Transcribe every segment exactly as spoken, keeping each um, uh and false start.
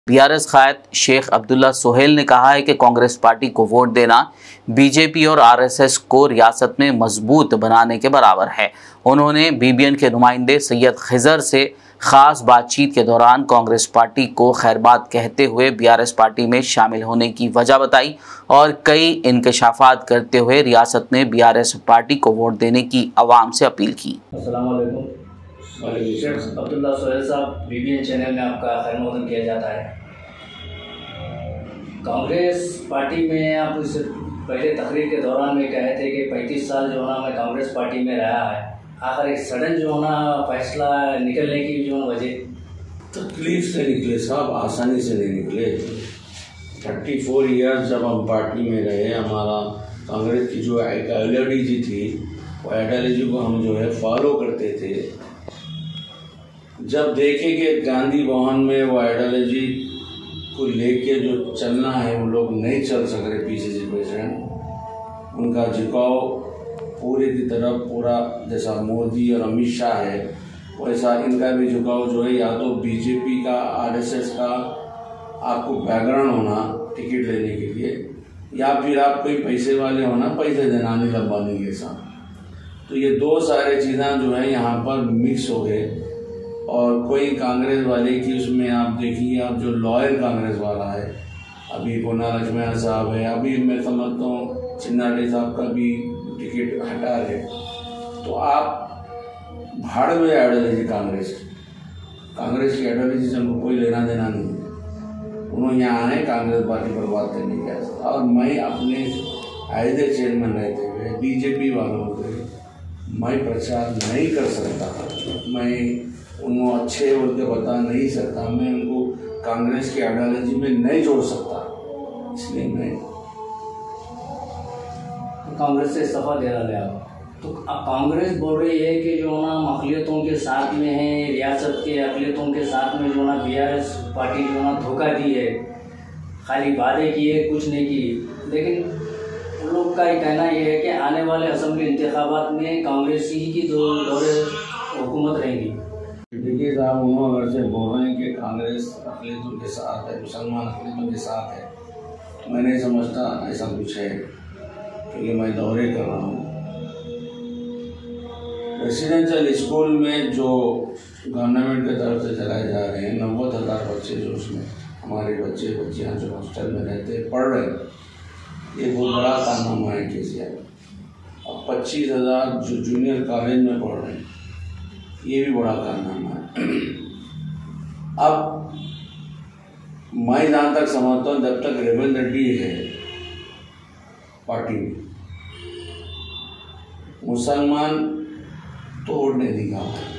BRS कायद शेख अब्दुल्ला सोहेल ने कहा है कि कांग्रेस पार्टी को वोट देना बीजेपी और आरएसएस को रियासत में मजबूत बनाने के बराबर है। उन्होंने बीबीएन के नुमाइंदे सैयद खिजर से खास बातचीत के दौरान कांग्रेस पार्टी को खैरबाद कहते हुए बीआरएस पार्टी में शामिल होने की वजह बताई और कई इंकशाफात करते हुए रियासत में बीआरएस पार्टी को वोट देने की आवाम से अपील की। अस्सलाम वालेकुम। शेख अब्दुल्ला सोहेल साहब, बीबीएन चैनल में आपका खैर मक़दम किया जाता है। कांग्रेस पार्टी में आप इस पहले तकरीर के दौरान में कहे थे कि पैंतीस साल जो ना मैं कांग्रेस पार्टी में रहा है, आखिर एक सडन जो ना फैसला निकलने की जो वजह तकलीफ से निकले साहब, आसानी से नहीं निकले। थर्टी फोर ईयर्स जब हम पार्टी में रहे, हमारा कांग्रेस की जो आइडियोलॉजी थी वो आइडियोलॉजी को हम जो है फॉलो करते थे। जब देखे कि गांधी भवन में वो आइडियोलॉजी को लेके जो चलना है वो लोग नहीं चल सक रहे, पीसीसी प्रेसिडेंट उनका झुकाव पूरे की तरफ पूरा जैसा मोदी और अमित शाह है वैसा इनका भी झुकाव जो है या तो बीजेपी का आरएसएस का आपको बैकग्राउंड होना टिकट लेने के लिए, या फिर आप कोई पैसे वाले होना, पैसे देना नहीं लंबाने के साथ। तो ये दो सारे चीज़ें जो है यहाँ पर मिक्स हो गए और कोई कांग्रेस वाले की उसमें आप देखिए, आप जो लॉयल कांग्रेस वाला है, अभी पोना लक्ष्मण साहब है, अभी मैं समझता हूँ चिन्नाडे साहब का भी टिकट हटा रहे, तो आप भाड़ में आइडियोलॉजी कांग्रेस कांग्रेस की आइडियोलॉजी से हमको कोई लेना देना नहीं है। उन्होंने यहाँ आए कांग्रेस पार्टी पर बात करने गया और मैं अपने आयदे चेयरमैन रहते हुए बीजेपी वालों से मैं प्रचार नहीं कर सकता, मैं उनको अच्छे बोल के बता नहीं सकता, मैं उनको कांग्रेस की आइडियोलॉजी में नहीं जोड़ सकता, इसलिए मैं कांग्रेस से इस्तीफा दे रहा है। तो कांग्रेस बोल रही है कि जो ना अक़लियतों के साथ में है, रियासत के अक़लियतों के साथ में जो ना बीआरएस पार्टी जो ना धोखा दी है, खाली वादे किए कुछ नहीं की। लेकिन उन लोग का ये कहना ये है कि आने वाले असेंबली इंतखाबात में कांग्रेस ही की दो दौरे हुकूमत रहेगी। देखिए साहब, उन्होंने अगर से बोल रहे हैं कि कांग्रेस अक़लियतों के साथ है, मुसलमान अक़लियतों के साथ है, मैं नहीं समझता ऐसा कुछ है, क्योंकि मैं दौरे कर रहा हूँ। रेसिडेंशियल स्कूल में जो गवर्नमेंट की तरफ से चलाए जा रहे हैं, नब्बे हज़ार बच्चे जो उसमें हमारे बच्चे बच्चियाँ जो हॉस्टल में रहते पढ़ रहे हैं, ये बहुत बड़ा कारनामा है केसीआर। अब पच्चीस हज़ार जो जूनियर कॉलेज में पढ़ रहे हैं, ये भी बड़ा कारनामा है। अब मैं जहाँ तक समझता हूँ, जब तक रेवंत रेड्डी है पार्टी में, मुसलमान तोड़ नहीं दिखा,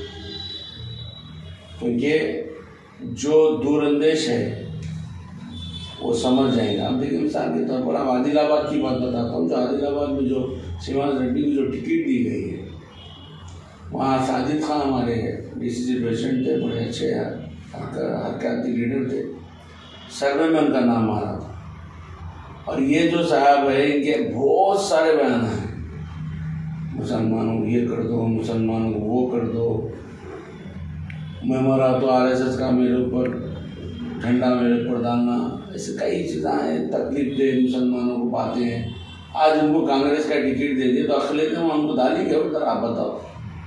क्योंकि जो दूरअंदेश है वो समझ जाएगा। अब देखिए मिसाल के तौर पर, अब आदिलाबाद की बात बताता हूँ। जो आदिलाबाद में जो श्रीनिवास रेड्डी को जो टिकट दी गई है, वहाँ साजिद खान हमारे डीसीसी प्रेसिडेंट थे, बड़े अच्छे हरकती लीडर थे, सर्वे में उनका नाम आ रहा था। और ये जो साहब है, इनके बहुत सारे बयान हैं, मुसलमानों को ये कर दो, मुसलमानों को वो कर दो, मैं मरा तो आरएसएस का मेरे ऊपर झंडा मेरे ऊपर डालना, ऐसे कई चीज़ें हैं, तकलीफ दे मुसलमानों को बातें हैं। आज उनको कांग्रेस का टिकट दे दिए तो अखिलेश में उनको डालेंगे उधर। आप बताओ,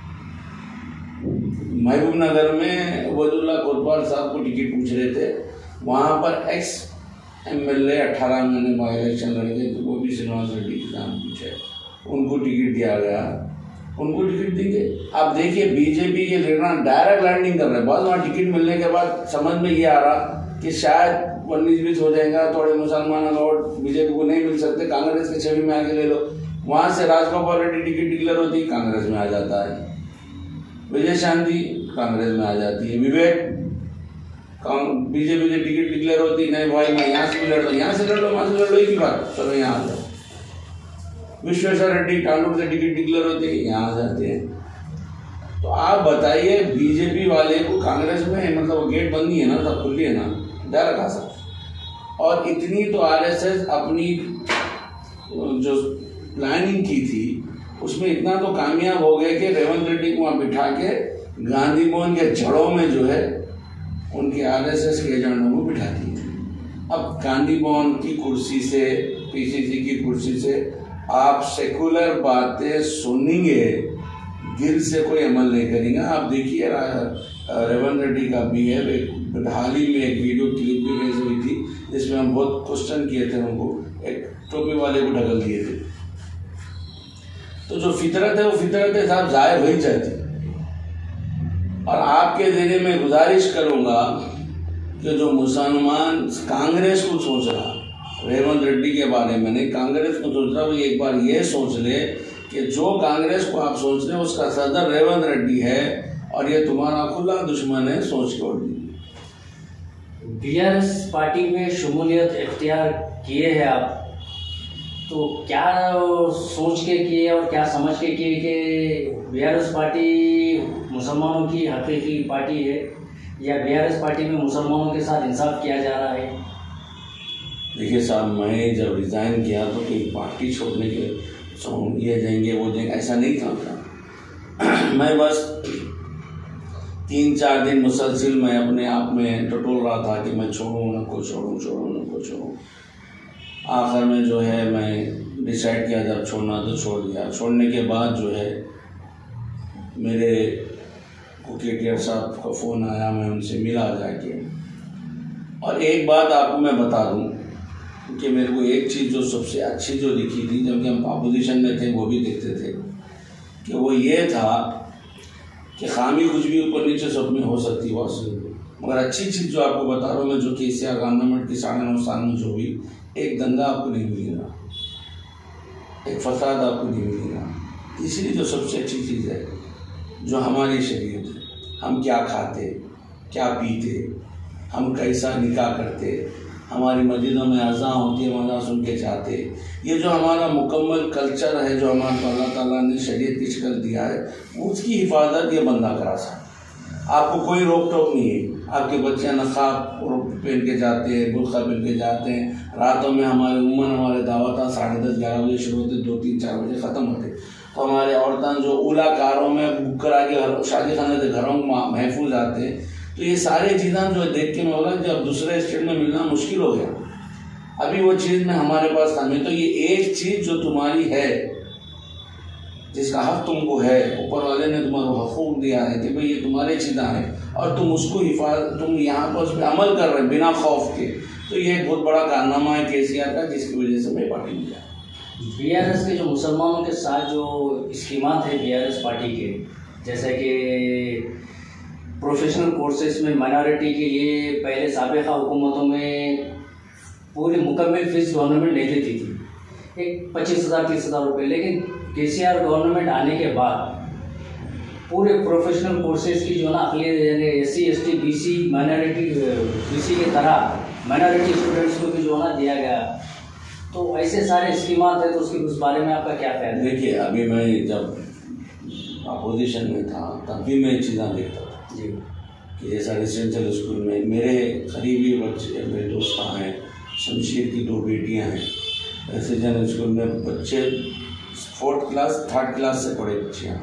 महबूब नगर में वजूल्ला कोतवाल साहब को टिकट पूछ रहे थे, वहाँ पर एक्स एमएलए अठारह महीने बाई इलेक्शन लड़े थे, तो वो भी श्रीनिवास रेड्डी के नाम पूछे, उनको टिकट दिया गया, उनको टिकट देंगे। आप देखिए बीजेपी के लीडर डायरेक्ट लैंडिंग कर रहे हैं, बस वहाँ टिकट मिलने के बाद समझ में ये आ रहा कि शायद उन्नीस बीस हो जाएगा, थोड़े मुसलमानों का वोट बीजेपी को नहीं मिल सकते, कांग्रेस के छवि में आके ले लो। वहाँ से राजगोपाल रेड्डी टिकट डिक्लेयर होती, कांग्रेस में आ जाता है, विजय शांति कांग्रेस में आ जाती है, विवेक बीजेपी की टिकट डिक्लेयर होती, नहीं भाई मैं यहाँ से भी लड़ लो, यहाँ से लड़ लो, वहाँ से लड़ लो, एक ही बात, चलो यहाँ आ जाओ। विश्वेश्वर रेड्डी कानून से टिकट डिक्लेयर होती है, यहाँ आ जाते हैं। तो आप बताइए, बीजेपी वाले को कांग्रेस में मतलब गेट बंद ही है ना, सब खुली है ना, डायरेक्ट आ सकते। और इतनी तो आरएसएस अपनी जो प्लानिंग की थी उसमें इतना तो कामयाब हो गए कि रेवंत रेड्डी को वहाँ बिठा के गांधी भवन के जड़ों में जो है उनके आरएसएस के एजेंडों को बिठा दिए। अब गांधी भवन की कुर्सी से, पीसीसी की कुर्सी से आप सेकुलर बातें सुनेंगे, दिल से कोई अमल नहीं करेंगे। आप देखिए रेवंत रेड्डी का भी है, हाल ही में एक वीडियो क्लिप भी रिलीज हुई थी जिसमें हम बहुत क्वेश्चन किए थे, उनको एक टोपी वाले को ढकल दिए थे। तो जो फितरत है वो फितरत है साहब जाहिर हो ही जाती। और आपके जरिए मैं गुजारिश करूंगा कि जो मुसलमान कांग्रेस को सोच रहा, रेवंत रेड्डी के बारे में नहीं, कांग्रेस को सोच रहा, वो एक बार ये सोच ले कि जो कांग्रेस को आप सोच रहे हैं उसका सदर रेवंत रेड्डी है और ये तुम्हारा खुला दुश्मन है, सोच के उड़ दी। बीआरएस पार्टी में शमूलियत इख्तियार किए हैं आप, तो क्या सोच के किए और क्या समझ के किए कि बीआरएस पार्टी मुसलमानों की हकीकी पार्टी है या बीआरएस पार्टी में मुसलमानों के साथ इंसाफ किया जा रहा है? देखिए साहब, मैं जब रिज़ाइन किया तो कोई पार्टी छोड़ने के ये देंगे वो देंगे ऐसा नहीं था। मैं बस तीन चार दिन मुसलसिल मैं अपने आप में टटोल रहा था कि मैं छोड़ूं न को छोड़ूं छोड़ूं न को छोड़ूं। आखिर में जो है मैं डिसाइड किया जब छोड़ना तो छोड़ दिया। छोड़ने के बाद जो है मेरे को के टी आर साहब का फ़ोन आया, मैं उनसे मिला जाके। और एक बात आपको मैं बता दूं कि मेरे को एक चीज़ जो सबसे अच्छी जो दिखी थी जबकि हम अपोजिशन में थे वो भी देखते थे कि वो ये था कि खामी कुछ भी ऊपर नीचे सब में हो सकती है, मगर अच्छी चीज़ जो आपको बता रहा हूँ मैं, जो कि एशिया गवर्नमेंट की साढ़े नौ साल में जो हुई, एक दंगा आपको नहीं मिलेगा, एक फसाद आपको नहीं मिलेगा। तीसरी जो सबसे अच्छी चीज़ है जो हमारी शरीयत है, हम क्या खाते, क्या पीते, हम कैसा निकाह करते, हमारी मस्जिदों में अज़ान होती है, मज़ा सुन के चाहते, ये जो हमारा मुकम्मल कल्चर है जो हमारे अल्लाह ताला ने शरीयत की शक्ल दिया है, उसकी हिफाजत ये बंदा करा सकता। आपको कोई रोक टोक नहीं है। आपके बच्चे नकाब पहन के जाते हैं, बुर्का पहन के जाते हैं, रातों में हमारे उमन हमारे दावत साढ़े दस ग्यारह बजे शुरू होते, दो तीन चार बजे ख़त्म होते। तो हमारे औरतें जो उला कारों में बुक करा के शादी खाने से घरों में महफूज आते हैं। तो ये सारी चीज़ें जो देख के मैं होगा जब दूसरे स्टेट में मिलना मुश्किल हो गया। अभी वो चीज़ में हमारे पास कमी, तो ये एक चीज़ जो तुम्हारी है, जिसका हक तुमको है, ऊपर वाले ने तुम्हारा हकूक दिया है कि भाई ये तुम्हारी चीज़ें हैं और तुम उसको हिफाजत, तुम यहाँ पर उस पर अमल कर रहे हैं बिना खौफ के, तो ये एक बहुत बड़ा कारनामा है केसीआर का, जिसकी वजह से मैं पार्टी में गया। बीआरएस के जो मुसलमानों के साथ जो स्कीमात है बीआरएस पार्टी के, जैसे कि प्रोफेशनल कोर्सेज में माइनॉरिटी के लिए पहले साबिक़ा हुकूमतों में पूरी मुकम्मल फीस गवर्नमेंट ले लेती थी, एक पच्चीस हज़ार तीस हज़ार रुपये, लेकिन केसीआर गवर्नमेंट आने के बाद पूरे प्रोफेशनल कोर्सेज की जो ना अकलियत यानी S C S T B C minority B C की तरह माइनॉरिटी स्टूडेंट्स को भी जो ना दिया गया। तो ऐसे सारे स्कीमात है, तो उसके उस बारे में आपका क्या ख्याल है? देखिए, अभी मैं जब अपोजिशन में था तब भी मैं चीज़ें देखता था जी कि जैसा रेजिडेंशियल स्कूल में मेरे करीबी बच्चे, मेरे दोस्त हैं, शमशीर की दो बेटियां हैं, रेजिडेंशियल स्कूल में बच्चे फोर्थ क्लास थर्ड क्लास से पढ़े बच्चे हैं।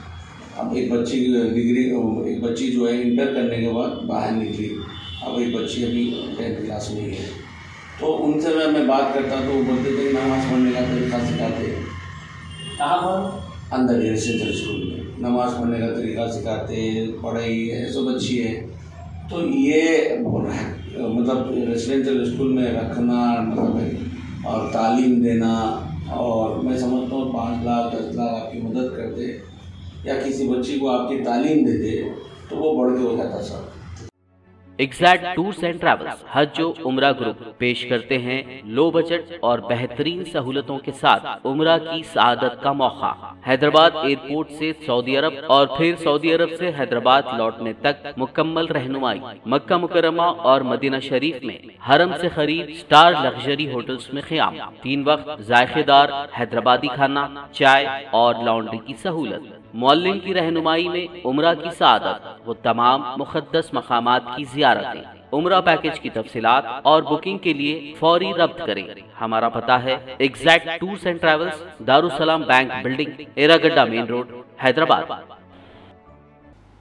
अब एक बच्ची डिग्री, एक बच्ची जो है इंटर करने के बाद बाहर निकली, अब एक बच्ची अभी टेंथ क्लास में ही है। तो उनसे मैं मैं बात करता तो वो बोलते थे नमाज़ पढ़ने का तरीका सिखाते। कहाँ पर? अंदर रेजिडेंशियल स्कूल में नमाज़ पढ़ने का तरीका सिखाते, पढ़ाई है, सब अच्छी है। तो ये मतलब रेजिडेंशियल स्कूल में रखना मतलब और तालीम देना, और मैं समझता हूँ पाँच लाख दस लाख आपकी मदद करते या किसी बच्ची को आपकी तालीम देते तो वो बढ़ के हो जाता sir. Exact tours and travels हज उम्रा ग्रुप पेश करते हैं लो बजट और बेहतरीन सहूलतों के साथ उम्रा की सआदत का मौका। हैदराबाद एयरपोर्ट से सऊदी अरब और फिर सऊदी अरब से हैदराबाद लौटने तक मुकम्मल रहनुमाई। मक्का मुकर्रमा और मदीना शरीफ में हरम से खरीद स्टार लग्जरी होटल्स में क़याम, तीन वक्त जायकेदार हैदराबादी खाना, चाय और लॉन्ड्री की सहूलत। मौल्लिम की रहनुमाई में उम्रा की सआदत वो तमाम मुक़द्दस मकामात की ज़ियारतें। उम्रा पैकेज की तफसीलात और बुकिंग के लिए फौरी रब्त करें। हमारा पता है exact tours and travels, Darussalam bank building, Erragadda main road, Hyderabad.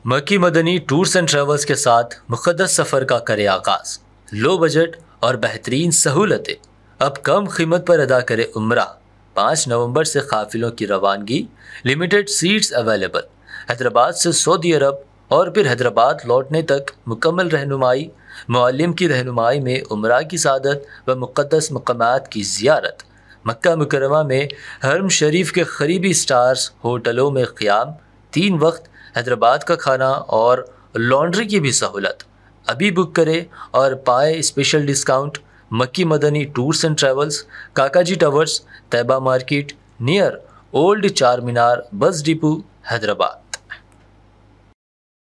Makki Madani tours and travels के साथ मुक़द्दस सफ़र का करे आगाज़। लो बजट और बेहतरीन सहूलतें, अब कम कीमत पर अदा करे उम्रा। पाँच नवंबर से काफ़िलों की रवानगी, लिमिटेड सीट्स अवेलेबल। हैदराबाद से सऊदी अरब और फिर हैदराबाद लौटने तक मुकम्मल रहनुमाई, मुअल्लिम की रहनुमाई में उम्रा की सादत व मुक़द्दस मकामात की ज़ियारत। मक्का मुकरमा में हरम शरीफ के करीबी स्टार्स होटलों में क़याम, तीन वक्त हैदराबाद का खाना और लॉन्ड्री की भी सहूलत। अभी बुक करें और पाए special discount. Makki Madani tours and travels, Kakaji towers, Taiba market, near old Char Minar, bus depot, Hyderabad.